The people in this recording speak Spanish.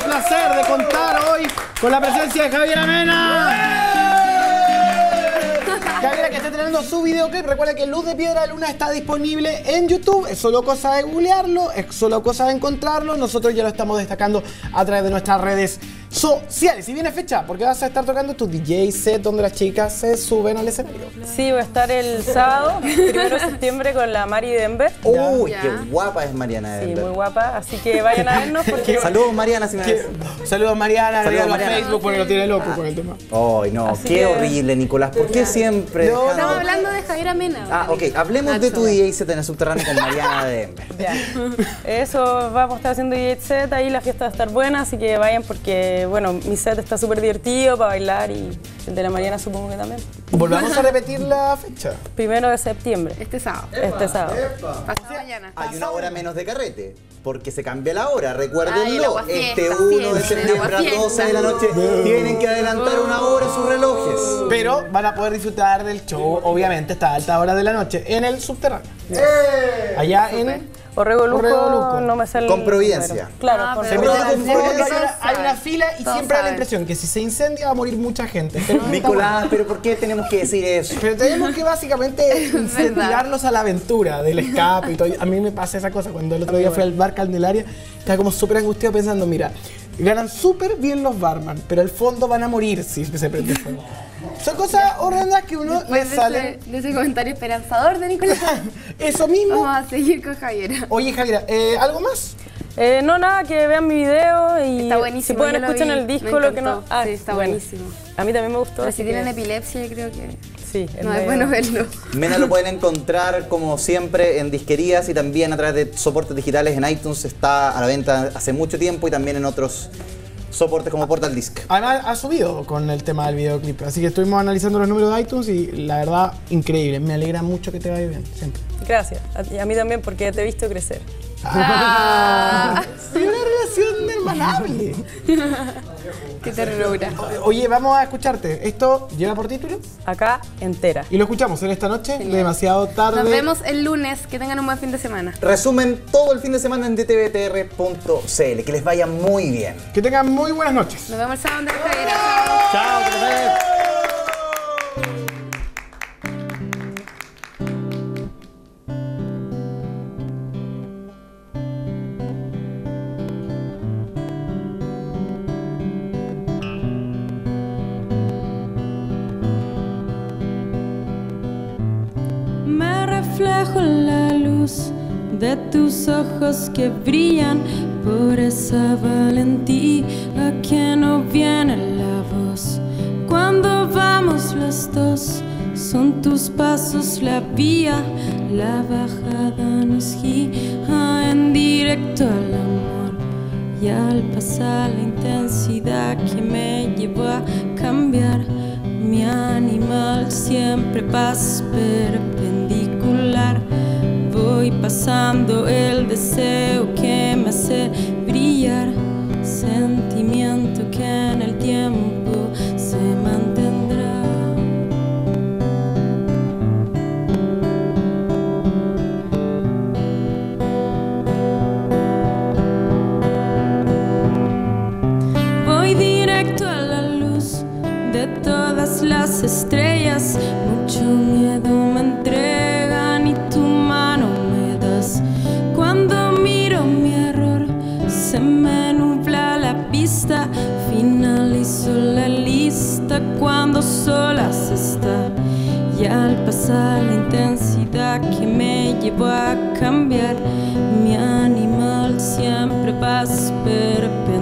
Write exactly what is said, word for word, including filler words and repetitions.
placer de contar hoy con la presencia de Javiera Mena. Javiera, que está estrenando su videoclip. Recuerda que Luz de Piedra de Luna está disponible en YouTube. Es solo cosa de googlearlo, es solo cosa de encontrarlo. Nosotros ya lo estamos destacando a través de nuestras redes sociales. Y viene fecha, porque vas a estar tocando tu D J set donde las chicas se suben al escenario. Sí, voy a estar el sábado, primero de septiembre, con la Mari Denver. Uy, qué guapa es Mariana Sí, Denver. muy guapa, así que vayan a vernos porque... Saludos, Mariana, si me ves. Saludos, Mariana. Saludos, Mariana, Mariana. Facebook porque lo tiene loco con el tema. Ay, no, Así qué que- horrible, Nicolás. ¿Por qué siempre? No, dejando- Estamos hablando de Javiera Mena. Ah, ok. Hablemos de tu D J set en el subterráneo con Mariana Denver. Ya. Eso, vamos a estar haciendo D J set, ahí la fiesta va a estar buena, así que vayan porque, bueno, mi set está súper divertido para bailar y el de la Mariana supongo que también. Volvamos a repetir la fecha. Primero de septiembre, Este sábado. este sábado. Pasado mañana. Hay una hora menos de carrete, porque se cambia la hora, Ay, el recuérdenlo. aguafiesta, Este uno de siempre, septiembre a el las doce de la noche tienen que adelantar una hora sus relojes. Pero van a poder disfrutar del show, obviamente, hasta alta hora de la noche, en el subterráneo. Allá en... Orrego Luco, Orrego Luco. no me sale el Con Providencia. número. Claro, Ah, con pero- Pero Providencia. hay, una, Todos hay una saben. fila y Todos siempre da la saben. impresión que si se incendia va a morir mucha gente. Pero, no está Nicolás, pero ¿por qué tenemos que decir eso? bueno. Pero tenemos que básicamente incentivarlos a la aventura del escape y todo. A mí me pasa esa cosa. Cuando el otro día fui al bar Candelaria, estaba como súper angustiado pensando, mira, ganan súper bien los barman, pero al fondo van a morir si se prende fuego. Son cosas horrendas que uno le Después de salen. ese, de ese comentario esperanzador de Nicolás, Eso mismo. vamos a seguir con Javiera. Oye, Javiera, ¿eh, ¿algo más? Eh, no, nada, que vean mi video y Está buenísimo, si pueden yo lo escuchen vi, el me disco, lo que no... encantó. Sí, está bueno. buenísimo. A mí también me gustó. Pero así si que- tienen epilepsia, yo creo que Sí, no es medio- bueno verlo. Mena lo pueden encontrar como siempre en disquerías y también a través de soportes digitales en iTunes. Está a la venta hace mucho tiempo y también en otros soportes como Portal Disc. Además, ha subido con el tema del videoclip. Así que estuvimos analizando los números de iTunes y la verdad, increíble. Me alegra mucho que te vaya bien, siempre. Gracias. A, y a mí también porque te he visto crecer. Ah, Es una relación hermanable. qué ternura. Oye, vamos a escucharte. Esto lleva por título Acá, entera. y lo escuchamos en esta noche, demasiado tarde. Nos vemos el lunes. Que tengan un buen fin de semana. Resumen todo el fin de semana en d t v t r punto c l. Que les vaya muy bien. Que tengan muy buenas noches. Nos vemos el sábado de Javiera. Chao, que te vaya bien. Me reflejo en la luz de tus ojos que brillan por esa valentía que no viene la voz. Cuando vamos los dos, son tus pasos la vía, la bajada nos guía en directo al amor. Y al pasar la intensidad que me llevó a cambiar, mi animal siempre pasa perpendicular. Voy pasando el deseo que me hace brillar, sentimiento que en el tiempo se mantendrá. Voy directo a la luz de todas las estrellas. Mucho miedo me entregan y tu mano me das. Cuando miro mi error, se me nubla la vista. Finalizo la lista cuando sola se está. Y al pasar la intensidad que me llevó a cambiar, mi animal siempre va a perpetuar.